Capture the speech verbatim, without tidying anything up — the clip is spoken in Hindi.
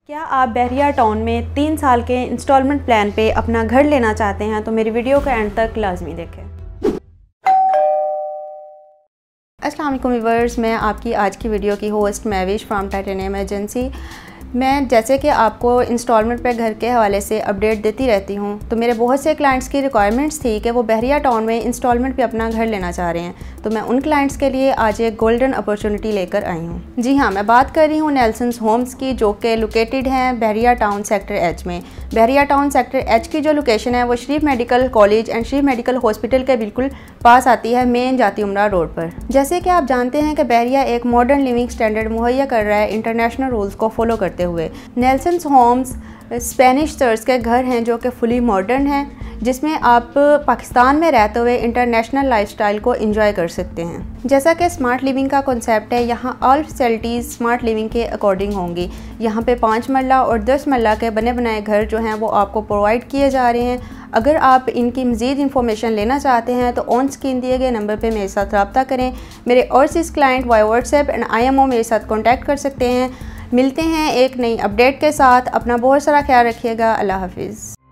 क्या आप बहरिया टाउन में तीन साल के इंस्टॉलमेंट प्लान पे अपना घर लेना चाहते हैं तो मेरी वीडियो का एंड तक लाजमी देखें। अस्सलाम वालेकुम व्यूअर्स, मैं आपकी आज की वीडियो की host Mahvish from titanium agency. मैं जैसे कि आपको इंस्टॉलमेंट पे घर के हवाले से अपडेट देती रहती हूँ, तो मेरे बहुत से क्लाइंट्स की रिक्वायरमेंट्स थी कि वो बहरिया टाउन में इंस्टॉलमेंट पे अपना घर लेना चाह रहे हैं, तो मैं उन क्लाइंट्स के लिए आज एक गोल्डन अपॉर्चुनिटी लेकर आई हूँ। जी हाँ, मैं बात कर रही हूँ नेल्सन्स होम्स की, जो कि लोकेटेड हैं बहरिया टाउन सेक्टर एच में। बहरिया टाउन सेक्टर एच की जो लोकेशन है वो Sharif medical college and Sharif medical hospital के बिल्कुल पास आती है, मेन जाती उमरा रोड पर। जैसे कि आप जानते हैं कि बहरिया एक मॉडर्न लिविंग स्टैंडर्ड मुहैया कर रहा है इंटरनेशनल रूल्स को फॉलो करते हुए। नेल्सन्स होम्स स्पेनिश तर्ज के घर हैं जो कि फुली मॉडर्न हैं, जिसमें आप पाकिस्तान में रहते हुए इंटरनेशनल लाइफस्टाइल को एंजॉय कर सकते हैं। जैसा कि स्मार्ट लिविंग का कॉन्सेप्ट है, यहाँ ऑल फैसिलिटीज़ स्मार्ट लिविंग के अकॉर्डिंग होंगी। यहाँ पे पाँच मरला और दस मरला के बने बनाए घर जो हैं वो आपको प्रोवाइड किए जा रहे हैं। अगर आप इनकी मज़ीद इंफॉर्मेशन लेना चाहते हैं तो ऑन स्क्रीन दिए गए नंबर पे मेरे साथ रब्ता करें। मेरे overseas client via WhatsApp and I M O मेरे साथ कॉन्टैक्ट कर सकते हैं। मिलते हैं एक नई अपडेट के साथ। अपना बहुत सारा ख्याल रखिएगा। अल्लाह हाफिज़।